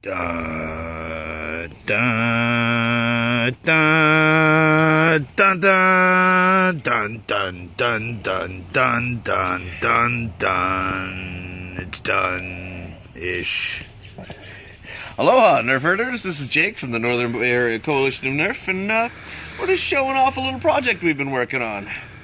Da da da dun dun dun dun dun dun dun dun dun. It's done-ish. Aloha, Nerf herders. This is Jake from the Northern Bay Area Coalition of Nerf, and we're just showing off a little project we've been working on.